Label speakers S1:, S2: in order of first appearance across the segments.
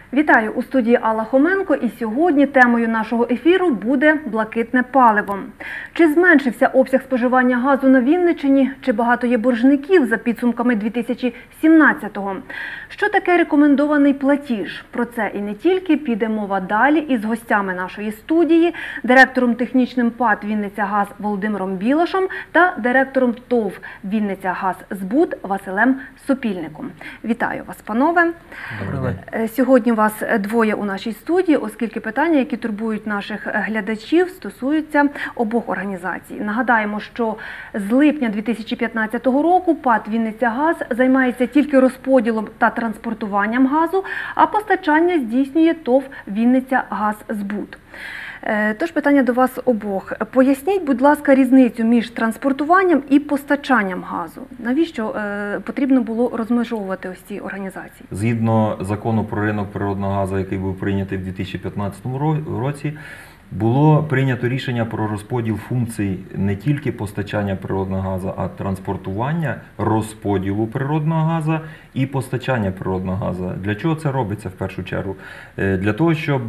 S1: Вітаю! У студії Алла Хоменко, і сьогодні темою нашого ефіру буде блакитне паливо. Чи зменшився обсяг споживання газу на Вінниччині, чи багато є боржників за підсумками 2017-го? Що таке рекомендований платіж? Про це і не тільки піде мова далі із гостями нашої студії, директором технічним ПАТ «Вінницягаз» Володимиром Білошем та директором ТОВ «Вінницягаззбут» Василем Сопільником. Вітаю вас, панове!
S2: Добрий день.
S1: Сьогодні вас двоє у нашій студії, оскільки питання, які турбують наших глядачів, стосуються обох організацій. Нагадаємо, що з липня 2015 року ПАТ «Вінницягаз» займається тільки розподілом та транспортуванням газу, а постачання здійснює ТОВ «Вінницягаззбут». Тож питання до вас обох. Поясніть, будь ласка, різницю між транспортуванням і постачанням газу. Навіщо потрібно було розмежовувати ось ці організації?
S2: Згідно закону про ринок природного газу, який був прийнятий в 2015 році, було прийнято рішення про розподіл функцій не тільки постачання природного газу, а транспортування, розподілу природного газу і постачання природного газу. Для чого це робиться в першу чергу? Для того, щоб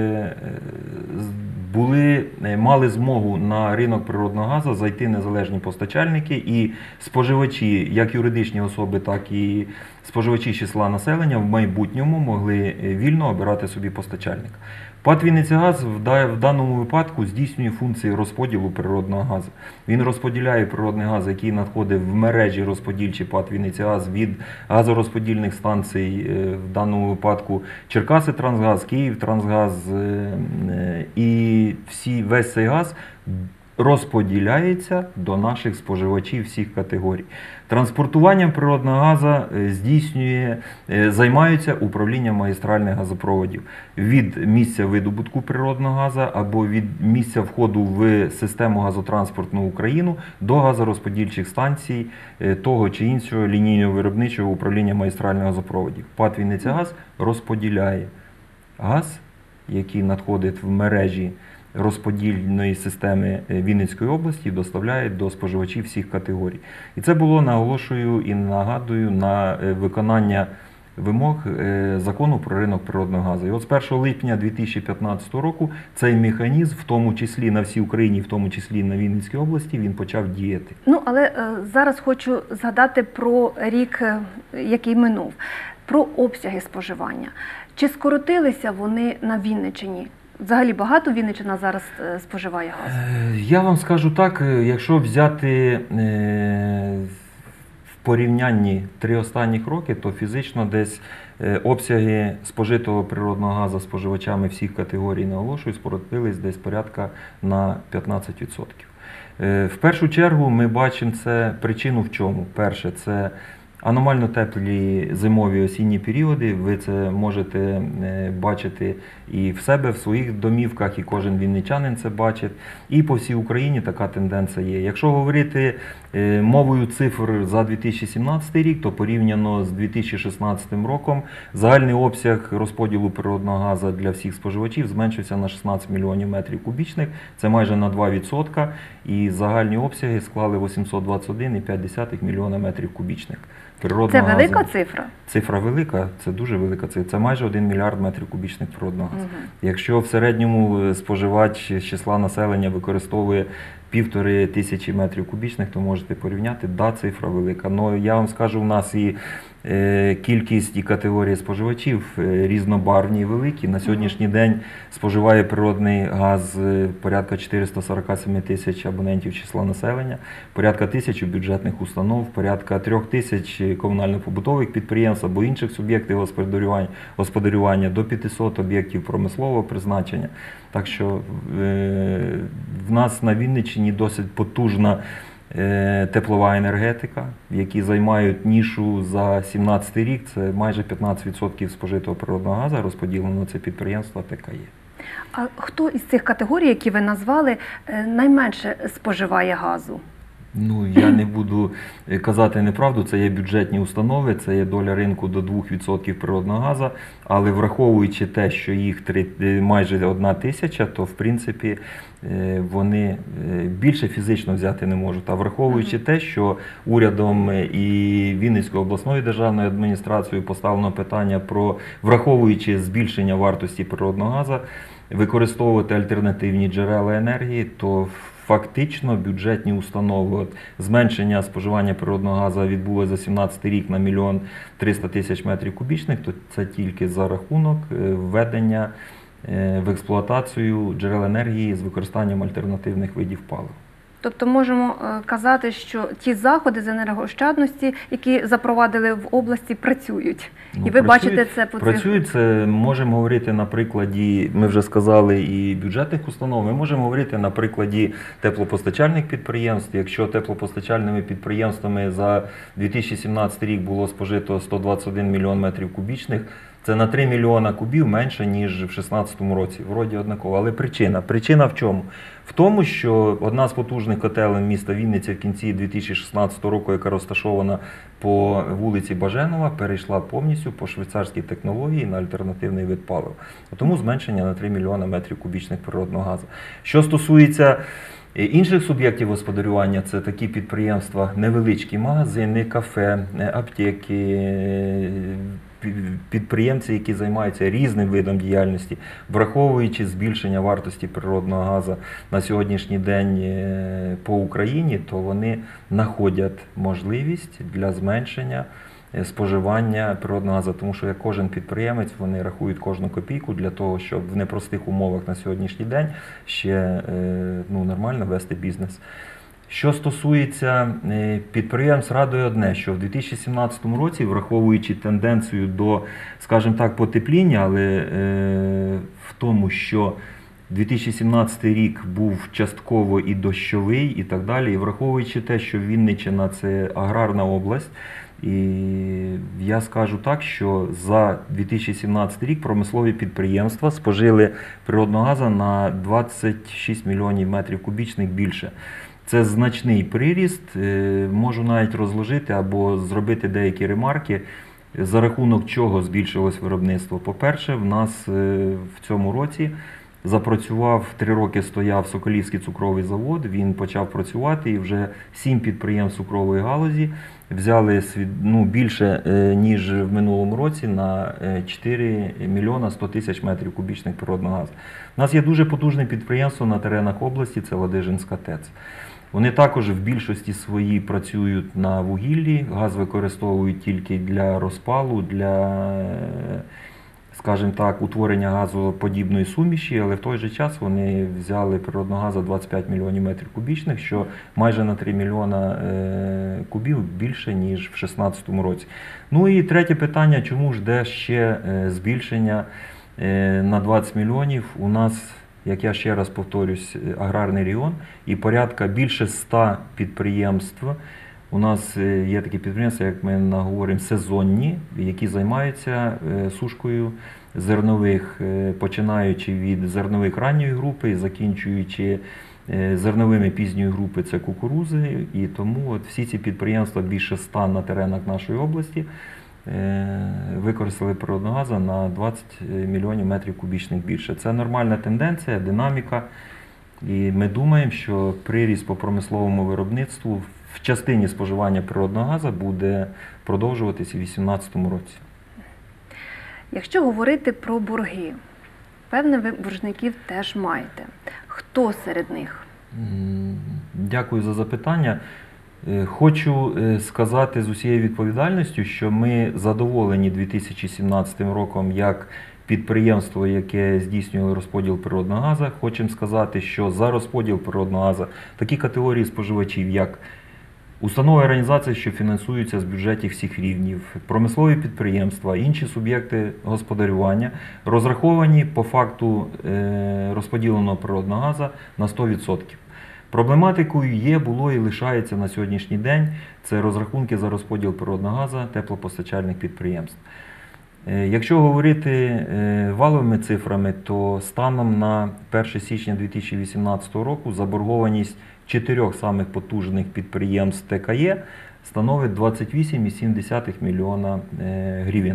S2: мали змогу на ринок природного газу зайти незалежні постачальники і споживачі, як юридичні особи, так і споживачі з числа населення в майбутньому могли вільно обирати собі постачальника. ПАТ «Вінницягаз» в даному випадку здійснює функції розподілу природного газу. Він розподіляє природний газ, який надходить в мережі розподільчі ПАТ «Вінницягаз» від газорозподільних станцій, в даному випадку Черкаси-Трансгаз, Київ-Трансгаз, і весь цей газ розподіляється до наших споживачів всіх категорій. Транспортуванням природного газу займаються управління магістральних газопроводів від місця видобутку природного газу або від місця входу в систему газотранспортну Україну до газорозподільчих станцій того чи іншого лінійного виробничого управління магістральних газопроводів. ПАТ «Вінницягаз» розподіляє газ, який надходить в мережі розподільної системи Вінницької області, доставляють до споживачів всіх категорій. І це було, наголошую і нагадую, на виконання вимог закону про ринок природного газу. І от з 1 липня 2015 року цей механізм, в тому числі на всій Україні, в тому числі на Вінницькій області, він почав діяти.
S1: Але зараз хочу згадати про рік, який минув, про обсяги споживання. Чи скоротилися вони на Вінниччині? Взагалі багато Вінниччина зараз споживає газ?
S2: Я вам скажу так, якщо взяти в порівнянні 3 останніх роки, то фізично десь обсяги спожитого природного газу споживачами всіх категорій, наголошую, скоротились десь порядка на 15%. В першу чергу ми бачимо причину в чому. Перше, це аномально теплі зимові осінні періоди, ви це можете бачити і в себе, в своїх домівках, і кожен вінничанин це бачить. І по всій Україні така тенденція є. Якщо говорити мовою цифр за 2017 рік, то порівняно з 2016 роком загальний обсяг розподілу природного газу для всіх споживачів зменшився на 16 мільйонів метрів кубічних, це майже на 2%, і загальні обсяги склали 821,5 мільйона метрів кубічних.
S1: Це велика цифра?
S2: Цифра велика, це дуже велика цифра. Це майже 1 мільярд метрів кубічних природного газу. Якщо в середньому споживач з числа населення використовує 1500 метрів кубічних, то можете порівняти, да, цифра велика. Но я вам скажу, у нас і кількість і категорії споживачів різнобарвні і великі. На сьогоднішній день споживає природний газ порядка 447 тисяч абонентів числа населення, порядка 1000 бюджетних установ, порядка 3000 комунально-побутових підприємств або інших суб'єктів господарювання, до 500 об'єктів промислового призначення. Так що в нас на Вінниччині досить потужна теплова енергетика, які займають нішу за 2017 рік, це майже 15% спожитого природного газу розподілено це підприємство ТКЄ.
S1: А хто із цих категорій, які ви назвали, найменше споживає газу?
S2: Ну, я не буду казати неправду, це є бюджетні установи, це є доля ринку до 2% природного газу, але враховуючи те, що їх майже 1000, то в принципі вони більше фізично взяти не можуть. А враховуючи те, що урядом і Вінницькою обласною державною адміністрацією поставлено питання про, враховуючи збільшення вартості природного газу, використовувати альтернативні джерела енергії, то фактично бюджетні установи, от зменшення споживання природного газу відбулося за 2017 рік на 1 300 000 метрів кубічних, то це тільки за рахунок введення в експлуатацію джерел енергії з використанням альтернативних видів палив.
S1: Тобто можемо казати, що ті заходи з енергоощадності, які запровадили в області, працюють. І ви бачите це по цих...
S2: Працюють, це можемо говорити на прикладі, ми вже сказали, і бюджетних установ, ми можемо говорити на прикладі теплопостачальних підприємств. Якщо теплопостачальними підприємствами за 2017 рік було спожито 121 мільйон метрів кубічних, це на 3 мільйона кубів менше, ніж в 2016 році. Вроді однаково. Але причина в чому? В тому, що одна з потужних котелень міста Вінниця в кінці 2016 року, яка розташована по вулиці Баженова, перейшла повністю по швейцарській технології на альтернативний вид палива. Тому зменшення на 3 мільйона метрів кубічних природного газу. Що стосується інших суб'єктів господарювання, це такі підприємства, невеличкі магазини, кафе, аптеки, підприємці, які займаються різним видом діяльності, враховуючи збільшення вартості природного газу на сьогоднішній день по Україні, то вони знаходять можливість для зменшення споживання природного газу, тому що як кожен підприємець, вони рахують кожну копійку для того, щоб в непростих умовах на сьогоднішній день ще нормально вести бізнес. Що стосується підприємств, радує одне, що в 2017 році, враховуючи тенденцію до, скажімо так, потепління, але в тому, що 2017 рік був частково і дощовий, і так далі, і враховуючи те, що Вінниччина – це аграрна область, і я скажу так, що за 2017 рік промислові підприємства спожили природного газу на 26 мільйонів метрів кубічних більше. Це значний приріст, можу навіть розложити або зробити деякі ремарки, за рахунок чого збільшилось виробництво. По-перше, в нас в цьому році запрацював, 3 роки стояв Соколівський цукровий завод, він почав працювати і вже 7 підприємств цукрової галузі взяли більше, ніж в минулому році, на 4 мільйона 100 тисяч метрів кубічних природного газу. У нас є дуже потужне підприємство на теренах області, це Ладижинська ТЕЦ. Вони також в більшості своїй працюють на вугіллі, газ використовують тільки для розпалу, для, скажімо так, утворення газоподібної суміші, але в той же час вони взяли природного газу 25 мільйонів метрів кубічних, що майже на 3 мільйона кубів більше, ніж в 2016 році. Ну і третє питання, чому ж де ще збільшення на 20 мільйонів? У нас, як я ще раз повторюсь, аграрний регіон і порядка більше 100 підприємств. У нас є такі підприємства, як ми говоримо, сезонні, які займаються сушкою зернових, починаючи від зернових ранньої групи і закінчуючи зерновими пізньої групи, це кукурузи. І тому всі ці підприємства, більше 100 на теренах нашої області, використали природного газу на 20 мільйонів метрів кубічних більше. Це нормальна тенденція, динаміка. І ми думаємо, що приріст по промисловому виробництву в частині споживання природного газу буде продовжуватися у 2018 році.
S1: Якщо говорити про борги, певне, ви боржників теж маєте. Хто серед них?
S2: Дякую за запитання. Хочу сказати з усією відповідальністю, що ми задоволені 2017 роком як підприємство, яке здійснює розподіл природного газу. Хочемо сказати, що за розподіл природного газу такі категорії споживачів, як установи і організації, що фінансуються з бюджетів всіх рівнів, промислові підприємства, інші суб'єкти господарювання, розраховані по факту розподіленого природного газу на 100%. Проблематикою є, було і лишається на сьогоднішній день – це розрахунки за розподіл природного газу теплопостачальних підприємств. Якщо говорити валовими цифрами, то станом на 1 січня 2018 року заборгованість 4 самих потужних підприємств ТКЄ становить 28,7 мільйона гривень.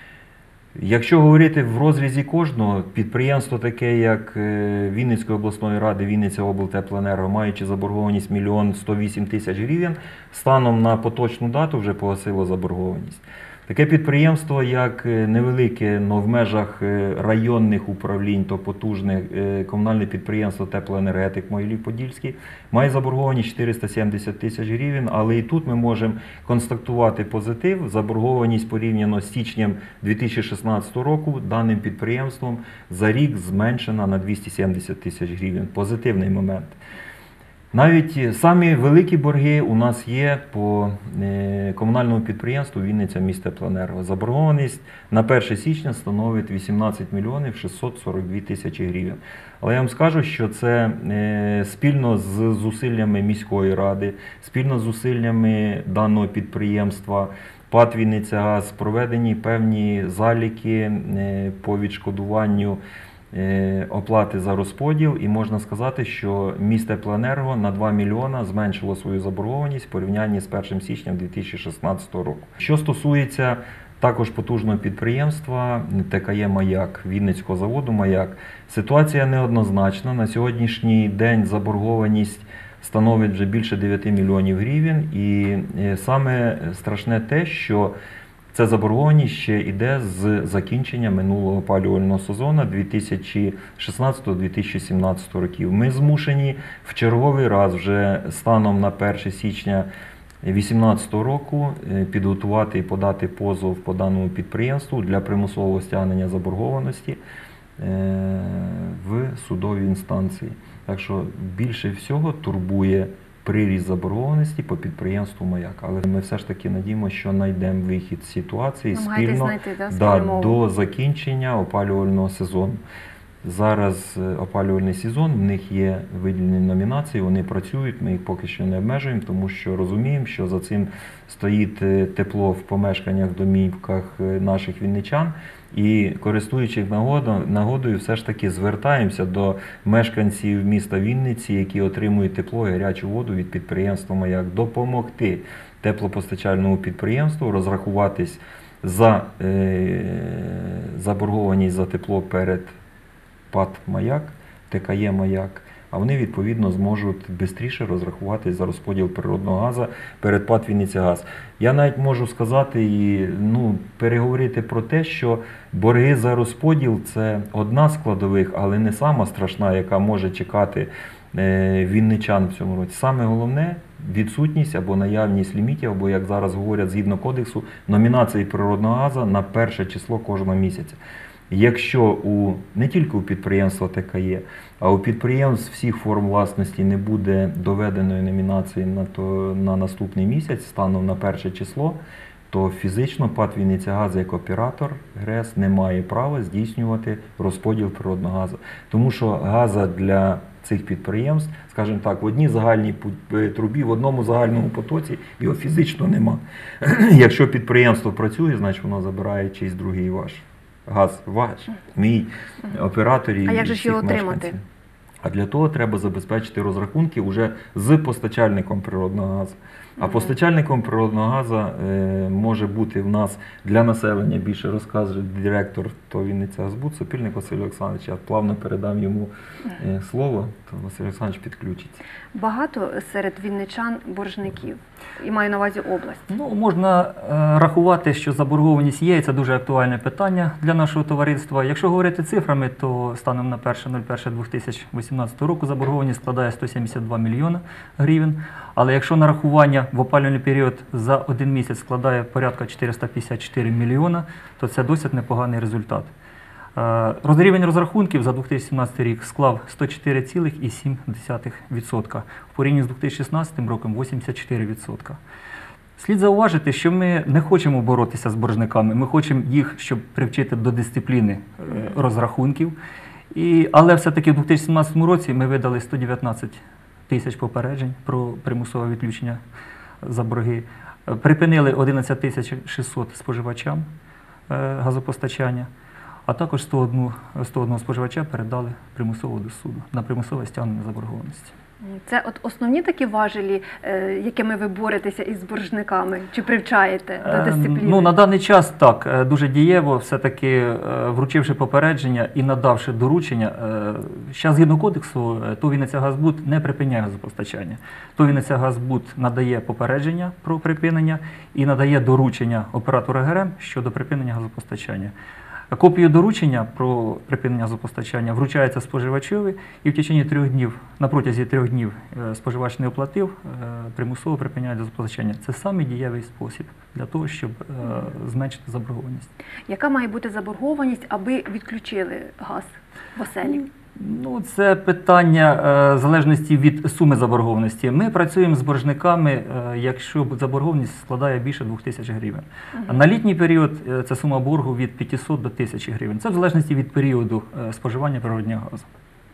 S2: Якщо говорити в розрізі кожного, підприємство таке, як Вінницької обласної ради, Вінниця облтеплоенерго, маючи заборгованість 1 108 000 гривень, станом на поточну дату вже погасило заборгованість. Таке підприємство, як невелике, але в межах районних управлінь, то потужне комунальне підприємство «Теплоенергетик» Могилів-Подільський, має заборгованість 470 000 гривень, але і тут ми можемо констатувати позитив. Заборгованість порівняно з січнем 2016 року даним підприємством за рік зменшена на 270 000 гривень. Позитивний момент. Навіть самі великі борги у нас є по комунальному підприємству Вінниця міськтеплоенерго. Заборгованість на 1 січня становить 18 мільйонів 642 тисячі гривень. Але я вам скажу, що це спільно з зусиллями міської ради, спільно з зусиллями даного підприємства ПАТ «Вінницягаз» проведені певні заліки по відшкодуванню оплати за розподіл, і можна сказати, що міськтеплоенерго на 2 мільйона зменшило свою заборгованість в порівнянні з 1 січня 2016 року. Що стосується також потужного підприємства ТКЄ «Маяк», Вінницького заводу «Маяк», ситуація неоднозначна. На сьогоднішній день заборгованість становить вже більше 9 мільйонів гривень, і саме страшне те, що ця заборгованість ще йде з закінчення минулого опалювального сезону 2016-2017 років. Ми змушені в черговий раз вже станом на 1 січня 2018 року підготувати і подати позов по даному підприємству для примусового стягнення заборгованості в судовій інстанції. Так що більше всього турбує приріст заборгованості по підприємству «Маяк». Але ми все ж таки надіємося, що знайдемо вихід з ситуації спільно до закінчення опалювального сезону. Зараз опалювальний сезон, в них є виділені номінації, вони працюють, ми їх поки що не обмежуємо, тому що розуміємо, що за цим стоїть тепло в помешканнях, домівках наших вінничан. І користуючись нагодою, все ж таки звертаємося до мешканців міста Вінниці, які отримують тепло і гарячу воду від підприємства «Маяк», допомогти теплопостачальному підприємству розрахуватись за заборгованість за тепло перед ПАТ «Маяк», ТКЄ «Маяк», а вони, відповідно, зможуть швидше розрахуватись за розподіл природного газу перед ПАТ «Вінницягаз». Я навіть можу сказати і переговорити про те, що борги за розподіл – це одна з складових, але не сама страшна, яка може чекати вінничан в цьому році. Саме головне – відсутність або наявність лімітів, або, як зараз говорять, згідно кодексу, номінації природного газу на 1 число кожного місяця. Якщо не тільки у підприємства ТКЄ, а у підприємств всіх форм власності не буде доведеної номінації на наступний місяць, станом на 1 число, то фізично ПАТ «Вінницягаз» як оператор ГРЕС не має права здійснювати розподіл природного газу. Тому що газу для цих підприємств, скажімо так, в одній загальній трубі, в одному загальному потоці його фізично нема. Якщо підприємство працює, значить воно забирає чийсь другий ваш. Газ ваш, мій, операторів.
S1: А як же ж його отримати?
S2: А для того треба забезпечити розрахунки вже з постачальником природного газу. А постачальником природного газу може бути в нас для населення, більше розкаже директор ТОВ «Вінницягазбуд» Сопільник Василь Олександрович. Я плавно передам йому слово, то Василь Олександрович підключиться.
S1: Багато серед вінничан боржників? І маю на увазі область.
S3: Можна рахувати, що заборгованість є, і це дуже актуальне питання для нашого товариства. Якщо говорити цифрами, то станом на 1.01.2018 року заборгованість складає 172 мільйона гривень. Але якщо нарахування в опалювальний період за один місяць складає порядка 454 мільйона, то це досить непоганий результат. Рівень розрахунків за 2017 рік склав 104,7%, в порівнянні з 2016 роком 84%. Слід зауважити, що ми не хочемо боротися з боржниками, ми хочемо їх, щоб привчити до дисципліни розрахунків. Але все-таки в 2017 році ми видали 119 тисяч попереджень про примусове відключення за борги, припинили 11 600 споживачам газопостачання, а також 101 споживача передали примусово до суду на примусове стягнення заборгованості.
S1: Це от основні такі важелі, якими ви боретеся із боржниками, чи привчаєте до дисципліни?
S3: Ну, на даний час так, дуже дієво, все-таки вручивши попередження і надавши доручення. Зараз згідно кодексу, ТОВ «Вінницягазбуд» не припиняє газопостачання. ТОВ «Вінницягазбуд» надає попередження про припинення і надає доручення оператору ГРМ щодо припинення газопостачання. Копію доручення про припинення газопостачання вручається споживачові, і в течение 3 днів, на протязі 3 днів споживач не оплатив, примусово припиняють газопостачання. Це самий дієвий спосіб для того, щоб зменшити заборгованість.
S1: Яка має бути заборгованість, аби відключили газ в оселі?
S3: Ну, це питання в залежності від суми заборгованості. Ми працюємо з боржниками, якщо заборгованість складає більше 2000 гривень. На літній період це сума боргу від 500 до 1000 гривень. Це в залежності від періоду споживання природного газу.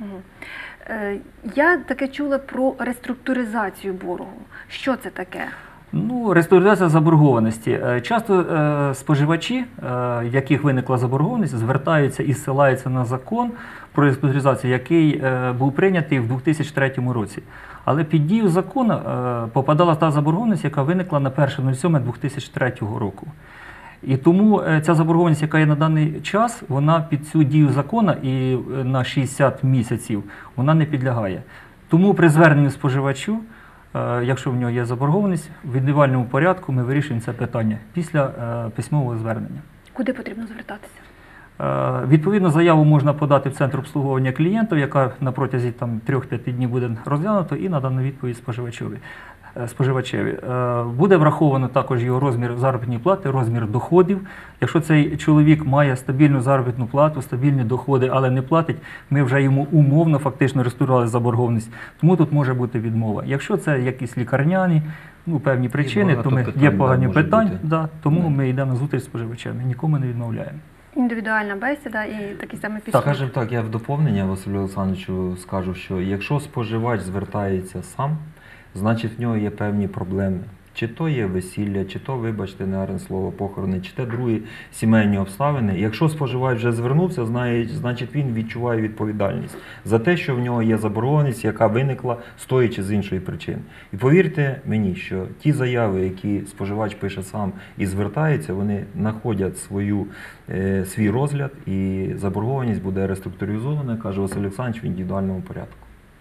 S1: Я таке чула про реструктуризацію боргу. Що це таке?
S3: Ну, реструктуризація заборгованості. Часто споживачі, в яких виникла заборгованість, звертаються і ссилаються на закон про реструктуризацію, який був прийнятий в 2003 році. Але під дію закону попадала та заборгованість, яка виникла на 1.07.2003 року. І тому ця заборгованість, яка є на даний час, вона під цю дію закону і на 60 місяців вона не підлягає. Тому при зверненні споживачу, якщо в нього є заборгованість, в індивідуальному порядку ми вирішуємо це питання після письмового звернення.
S1: Куди потрібно звертатися?
S3: Відповідно, заяву можна подати в Центр обслуговування клієнтів, яка на протязі 3-5 днів буде розглянута і надана відповідь споживачеві. Буде враховано також його розмір заробітної плати, розмір доходів. Якщо цей чоловік має стабільну заробітну плату, стабільні доходи, але не платить, ми вже йому умовно фактично реструктурували заборгованість, тому тут може бути відмова. Якщо це якісь лікарняні, певні причини, то є погані питання, тому ми йдемо на зустріч з споживачами, нікому не відмовляємо.
S1: Індивідуальна бесіда і такий самий підхід.
S2: Скажімо так, я в доповнення Василю Олександровичу скажу, що якщо споживач звертається сам, значить в нього є певні проблеми. Чи то є весілля, чи то, вибачте, негарне слово, похорони, чи те другі сімейні обставини. Якщо споживач вже звернувся, значить він відчуває відповідальність за те, що в нього є заборгованість, яка виникла з тої чи з іншої причини. І повірте мені, що ті заяви, які споживач пише сам і звертається, вони знаходять свій розгляд, і заборгованість буде реструктуризована, каже Василь Олександрович, в індивідуальному порядку.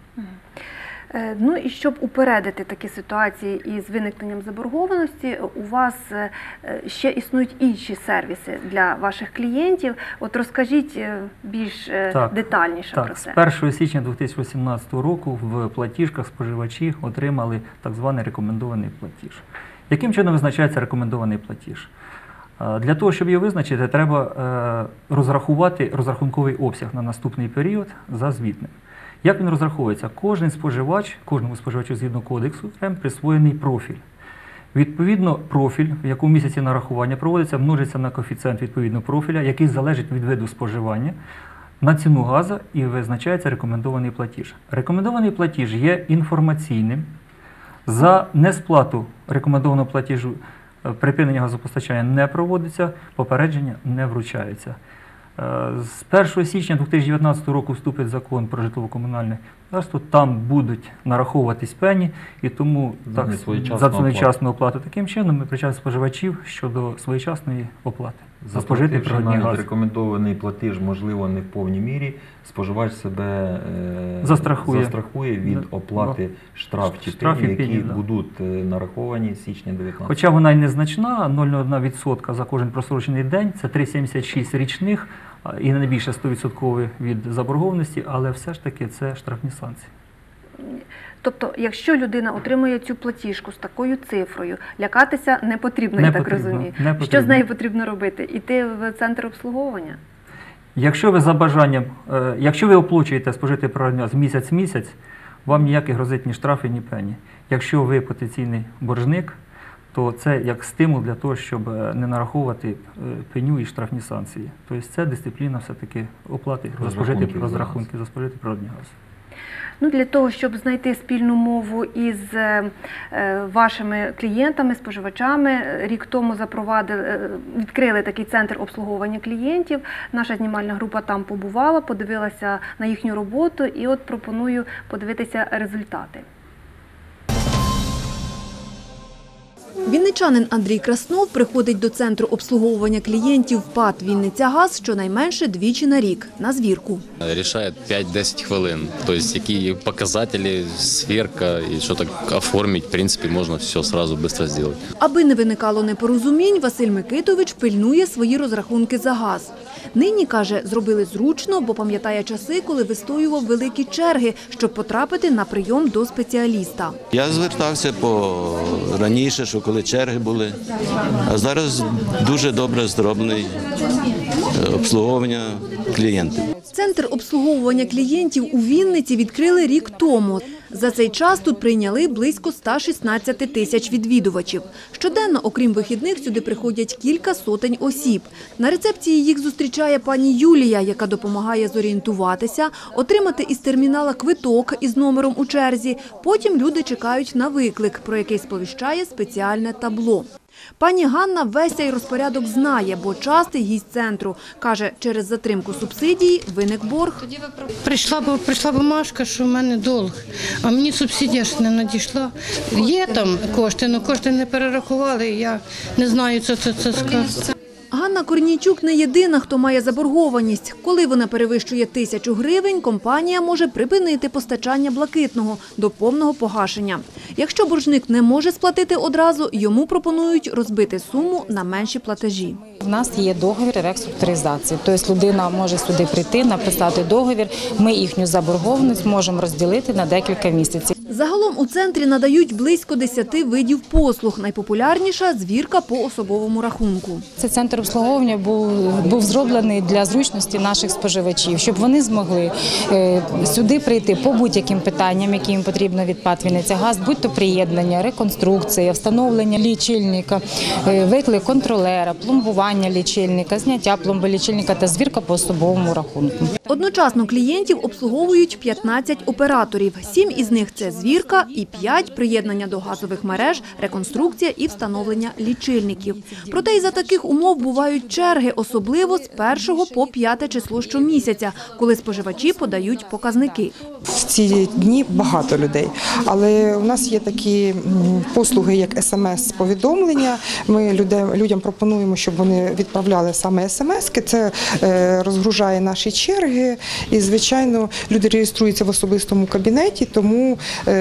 S1: Ну і щоб упередити такі ситуації із виникненням заборгованості, у вас ще існують інші сервіси для ваших клієнтів. От розкажіть більш детальніше про це.
S3: З 1 січня 2018 року в платіжках споживачі отримали так званий рекомендований платіж. Яким чином визначається рекомендований платіж? Для того, щоб його визначити, треба розрахувати розрахунковий обсяг на наступний період за звітним. Як він розраховується? Кожному споживачу згідно кодексу присвоєний профіль. Відповідно, профіль, в якому місяці нарахування проводиться, множиться на коефіцієнт відповідного профіля, який залежить від виду споживання, на ціну газу і визначається рекомендований платіж. Рекомендований платіж є інформаційним. За несплату рекомендованого платіжу припинення газопостачання не проводиться, попередження не вручається. З 1 січня 2019 року вступить закон про житлово-комунальне господарство, там будуть нараховуватись пені, і тому за своєчасну оплату. Таким чином ми привчаємо споживачів щодо своєчасної оплати за спожитий природний газ.
S2: Рекомендований платіж, можливо, не в повній мірі, споживач себе застрахує від оплати штрафів, які будуть нараховані з січня 2019.
S3: Хоча вона й незначна, 0,01% за кожен просрочений день, це 3,76 річних і не більше 100% від заборгованості, але все ж таки це штрафні санкції.
S1: Тобто, якщо людина отримує цю платіжку з такою цифрою, лякатися не потрібно, я так розумію. Що з нею потрібно робити? Іти в центр обслуговування?
S3: Якщо ви за бажанням, якщо ви оплачуєте спожитий природний газ місяць в місяць, вам ніякі грозить ні штрафи, ні пені. Якщо ви потенційний боржник, то це як стимул для того, щоб не нараховувати пеню і штрафні санкції. Тобто це дисципліна все-таки оплати за спожиті розрахунки за спожитий природний газ.
S1: Для того, щоб знайти спільну мову із вашими клієнтами, споживачами, рік тому відкрили такий центр обслуговування клієнтів. Наша знімальна група там побувала, подивилася на їхню роботу і от пропоную подивитися результати. Вінничанин Андрій Краснов приходить до центру обслуговування клієнтів ПАТ «Вінницягаз» щонайменше двічі на рік на звірку.
S4: Решает 5-10 хвилин. То есть, какие показатели, сверка и что-то оформить, в принципе, можно все сразу быстро сделать.
S1: Аби не виникало непорозумінь, Василь Микитович пильнує свої розрахунки за газ. Нині, каже, зробили зручно, бо пам'ятає часи, коли вистоював великі черги, щоб потрапити на прийом до спеціаліста.
S5: Я звертався раніше, що коли черги були, а зараз дуже добре зроблене обслуговування клієнтів.
S1: Центр обслуговування клієнтів у Вінниці відкрили рік тому. За цей час тут прийняли близько 116 тисяч відвідувачів. Щоденно, окрім вихідних, сюди приходять кілька сотень осіб. На рецепції їх зустрічає пані Юлія, яка допомагає зорієнтуватися, отримати із термінала квиток із номером у черзі. Потім люди чекають на виклик, про який сповіщає спеціальне табло. Пані Ганна весь цей розпорядок знає, бо частий гість центру. Каже, через затримку субсидії виник борг.
S6: Прийшла бумажка, що в мене долг, а мені субсидія ж не надійшла. Є там кошти, але кошти не перерахували, я не знаю, що це сказати.
S1: Ганна Корнійчук не єдина, хто має заборгованість. Коли вона перевищує 1000 гривень, компанія може припинити постачання блакитного до повного погашення. Якщо боржник не може сплатити одразу, йому пропонують розбити суму на менші платежі.
S7: У нас є договір реструктуризації, тобто людина може сюди прийти, написати договір, ми їхню заборгованість можемо розділити на декілька місяців.
S1: Загалом у центрі надають близько 10 видів послуг. Найпопулярніша – звірка по особовому рахунку.
S7: Цей центр обслуговування був зроблений для зручності наших споживачів, щоб вони змогли сюди прийти по будь-яким питанням, які їм потрібно від ПАТ «Вінницягаз», будь-то приєднання, реконструкція, встановлення лічильника, виклик контролера, пломбування лічильника, зняття пломби лічильника та звірка по особовому рахунку.
S1: Одночасно клієнтів обслуговують 15 операторів. 7 із них – це звірка і 5 – приєднання до газових мереж, реконструкція і встановлення лічильників. Проте і за таких умов бувають черги, особливо з 1 по 5 число щомісяця, коли споживачі подають показники.
S8: В ці дні багато людей, але у нас є такі послуги, як СМС-повідомлення. Ми людям пропонуємо, щоб вони відправляли саме СМС-ки. Це розгружає наші черги і, звичайно, люди реєструються в особистому кабінеті, тому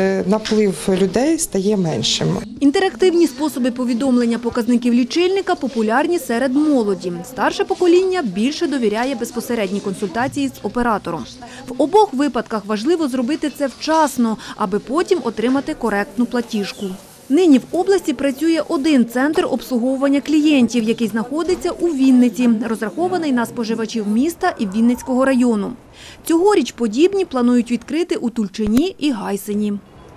S8: наплив людей стає меншим.
S1: Інтерактивні способи повідомлення показників лічильника популярні серед молоді. Старше покоління більше довіряє безпосередній консультації з оператором. В обох випадках важливо зробити це вчасно, аби потім отримати коректну платіжку. Нині в області працює один центр обслуговування клієнтів, який знаходиться у Вінниці, розрахований на споживачів міста і Вінницького району. Цьогоріч подібні планують відкрити у Тульчині і Гайсині.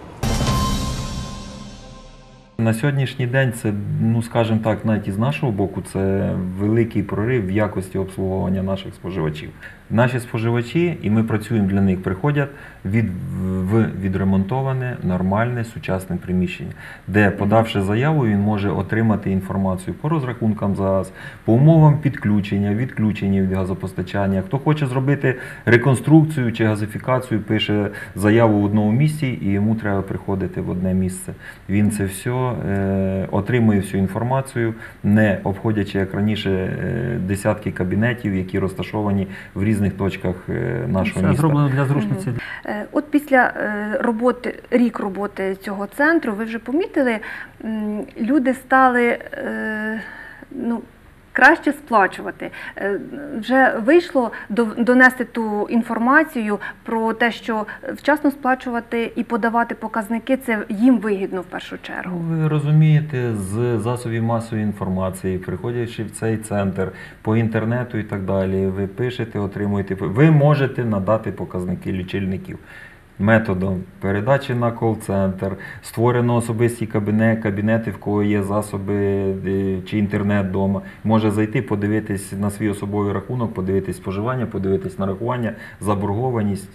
S2: На сьогоднішній день це, скажімо так, навіть із нашого боку, це великий прорив в якості обслуговування наших споживачів. Наші споживачі, і ми працюємо для них, приходять в відремонтоване, нормальне, сучасне приміщення, де, подавши заяву, він може отримати інформацію по розрахункам за газ, по умовам підключення, відключення від газопостачання. Хто хоче зробити реконструкцію чи газифікацію, пише заяву в одному місці, і йому треба приходити в одне місце. Він це все отримує всю інформацію, не обходячи, як раніше, десятки кабінетів, які розташовані в різних точках нашого міста.
S3: Це зроблено для зручності.
S1: От після рік роботи цього центру, ви вже помітили, люди стали краще сплачувати. Вже вийшло донести ту інформацію про те, що вчасно сплачувати і подавати показники – це їм вигідно в першу чергу.
S2: Ви розумієте, з засобів масової інформації, приходячи в цей центр, по інтернету і так далі, ви пишете, отримуєте, ви можете надати показники лічильників. Методом передачі на кол-центр, створено особисті кабінети, в кого є засоби чи інтернет вдома. Може зайти, подивитись на свій особовий рахунок, подивитись споживання, подивитись нарахування, заборгованість.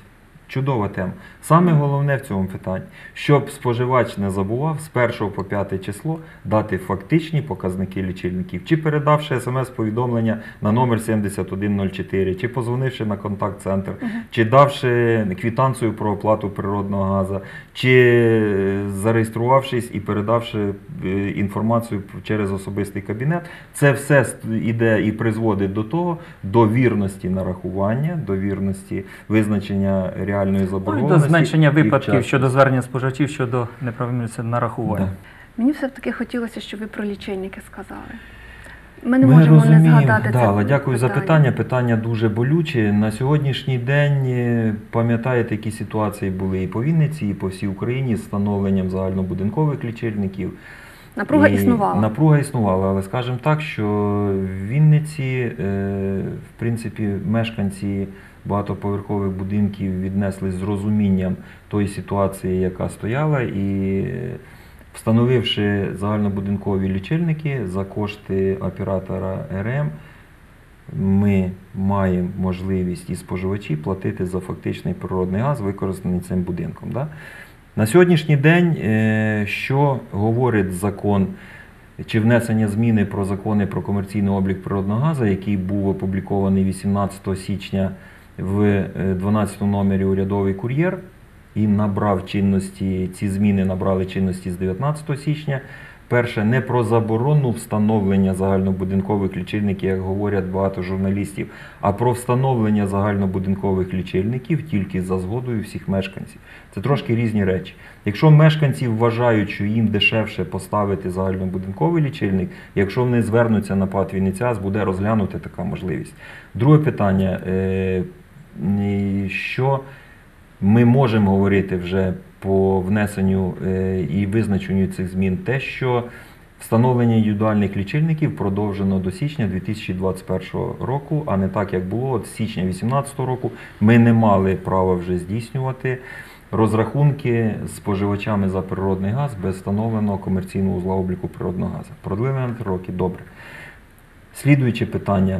S2: Чудова тема. Саме головне в цьому питанні, щоб споживач не забував з 1 по 5 число дати фактичні показники лічильників, чи передавши смс-повідомлення на номер 7104, чи позвонивши на контакт-центр, чи давши квитанцію про оплату природного газу, чи зареєструвавшись і передавши інформацію через особистий кабінет. Це все йде і призводить до того, до вірності нарахування, до вірності визначення реальної заборгованості.
S3: До зменшення
S2: і
S3: випадків
S2: вчасності.
S3: щодо звернення споживачів щодо неправомірності нарахування.
S2: Да.
S1: Мені все-таки хотілося, щоб ви про лічильники сказали. Ми не можемо не згадати це.
S2: Але дякую за питання. Питання дуже болюче. На сьогоднішній день, пам'ятаєте, які ситуації були і по Вінниці, і по всій Україні з встановленням загальнобудинкових лічильників.
S1: Напруга існувала.
S2: Напруга існувала, але скажімо так, що в Вінниці, в принципі, мешканці багатоповерхових будинків віднеслись з розумінням тої ситуації, яка стояла, і встановивши загальнобудинкові лічильники за кошти оператора РМ, ми маємо можливість і споживачі платити за фактичний природний газ, використаний цим будинком. Да? На сьогоднішній день, що говорить закон, чи внесення зміни про закони про комерційний облік природного газу, який був опублікований 18 січня в 12 номері «Урядовий кур'єр», і набрав чинності, ці зміни набрали чинності з 19 січня. Перше, не про заборону встановлення загальнобудинкових лічильників, як говорять багато журналістів, а про встановлення загальнобудинкових лічильників тільки за згодою всіх мешканців. Це трошки різні речі. Якщо мешканці вважають, що їм дешевше поставити загальнобудинковий лічильник, якщо вони звернуться на ПАТ «Вінницягаз», буде розглянути така можливість. Друге питання, що ми можемо говорити вже по внесенню і визначенню цих змін, те, що встановлення індивідуальних лічильників продовжено до січня 2021 року, а не так, як було з січня 2018 року. Ми не мали права вже здійснювати розрахунки з споживачами за природний газ без встановленого комерційного узла обліку природного газу. Продлили на 3 роки, добре. Слідуюче питання.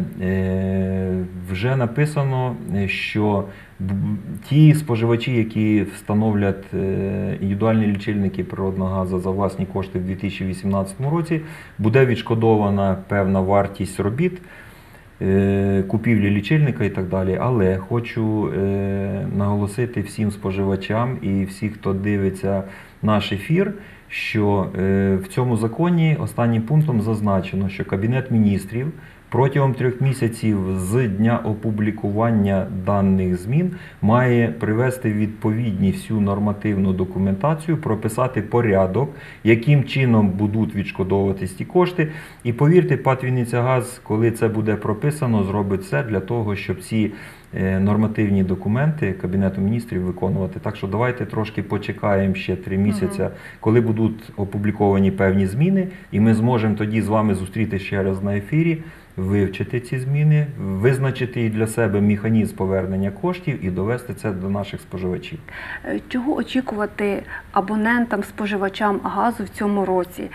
S2: Вже написано, що ті споживачі, які встановлять індивідуальні лічильники природного газу за власні кошти в 2018 році, буде відшкодована певна вартість робіт, купівлі лічильника і так далі. Але хочу наголосити всім споживачам і всім, хто дивиться наш ефір, що в цьому законі останнім пунктом зазначено, що Кабінет міністрів протягом 3 місяців з дня опублікування даних змін має привести відповідні всю нормативну документацію, прописати порядок, яким чином будуть відшкодовуватись ті кошти. І повірте, ПАТ «Вінницягаз», коли це буде прописано, зробить все для того, щоб ці нормативні документи Кабінету міністрів виконувати. Так що давайте трошки почекаємо ще 3 місяці, коли будуть опубліковані певні зміни, і ми зможемо тоді з вами зустрітися ще раз на ефірі, вивчити ці зміни, визначити для себе механізм повернення коштів і довести це до наших споживачів.
S1: Чого очікувати абонентам, споживачам газу в цьому році?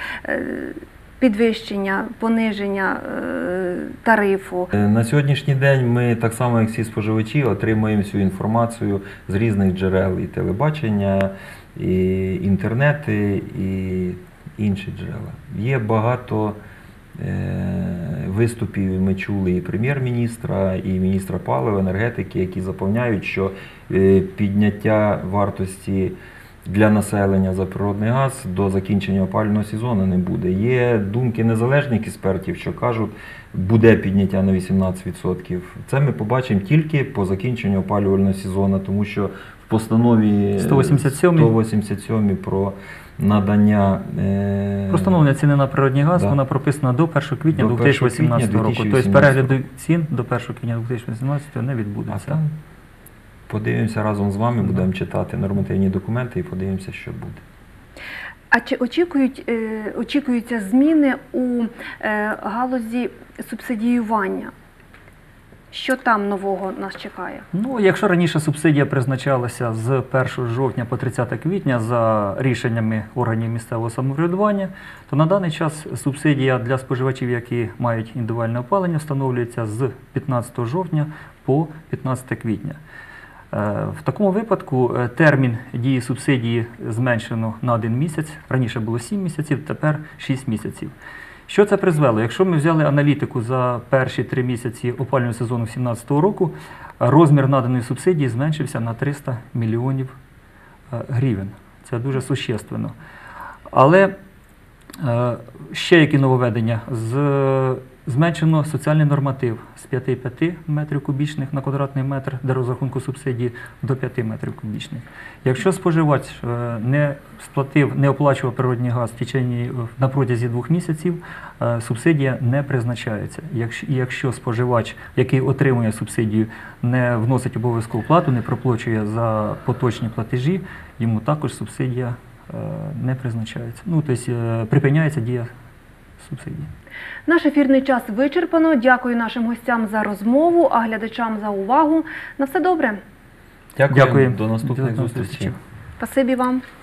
S1: Підвищення, пониження тарифу?
S2: На сьогоднішній день ми, так само як всі споживачі, отримуємо всю інформацію з різних джерел, і телебачення, і інтернети, і інші джерела. Є багато виступів, ми чули і прем'єр-міністра, і міністра палива, енергетики, які запевняють, що підняття вартості для населення за природний газ до закінчення опалювального сезону не буде. Є думки незалежних експертів, що кажуть, буде підняття на 18%. Це ми побачимо тільки по закінченню опалювального сезону, тому що в постанові 187 про надання...
S3: Про встановлення ціни на природний газ, вона прописана до 1 квітня 2018 року. Тобто перегляду цін до 1 квітня 2018 не відбудеться.
S2: Подивимося разом з вами, будемо читати нормативні документи і подивимося, що буде.
S1: А чи очікуються зміни у галузі субсидіювання? Що там нового нас чекає?
S3: Ну, якщо раніше субсидія призначалася з 1 жовтня по 30 квітня за рішеннями органів місцевого самоврядування, то на даний час субсидія для споживачів, які мають індивідуальне опалення, встановлюється з 15 жовтня по 15 квітня. В такому випадку термін дії субсидії зменшено на 1 місяць. Раніше було 7 місяців, тепер 6 місяців. Що це призвело? Якщо ми взяли аналітику за перші 3 місяці опалювального сезону 2017 року, розмір наданої субсидії зменшився на 300 мільйонів гривень. Це дуже существенно. Але ще які нововведення? Зменшено соціальний норматив з 5,5 метрів кубічних на квадратний метр для розрахунку субсидії до 5 метрів кубічних. Якщо споживач не оплачував природний газ на протязі 2 місяців, субсидія не призначається. Якщо споживач, який отримує субсидію, не вносить обов'язкову плату, не проплачує за поточні платежі, йому також субсидія не призначається. Тобто припиняється дія субсидії.
S1: Наш ефірний час вичерпано. Дякую нашим гостям за розмову, а глядачам за увагу. На все добре.
S2: Дякую. До наступних зустрічей.
S1: Спасибі вам.